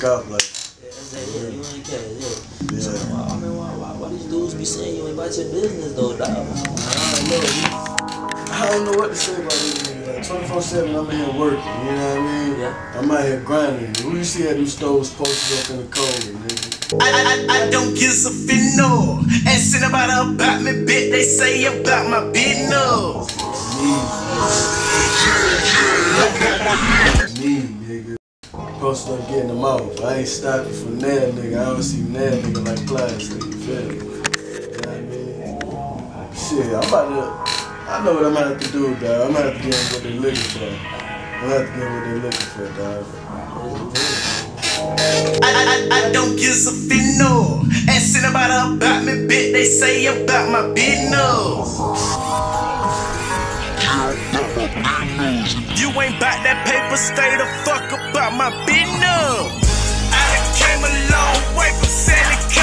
out like. Yeah, you ain't care, yeah. So, I mean, why these dudes be saying you ain't about your business though, dog? I don't know what to say about these niggas. Like 24/7, I'm in here working. You know what I mean? Yeah. I'm out here grinding. Who you see at these stores posted up in the cold, nigga? I don't give a fit no. Asking about me, bitch. They say about my Bidnuss. Me, nigga. Posted up getting them off. I ain't stopping for that nigga. I don't see that nigga like plastic. You feel me? You know what I mean? Shit, I'm about to. I know what I'm gonna have to do, dog. I'm gonna have to give them what they're looking for. I'm gonna have to give them what they're looking for, dog. I don't give a fit no. Asking about me, bitch. They say about my Bidnuss. You ain't bout that paper, stay the fuck about my Bidnuss. I done came a long way from selling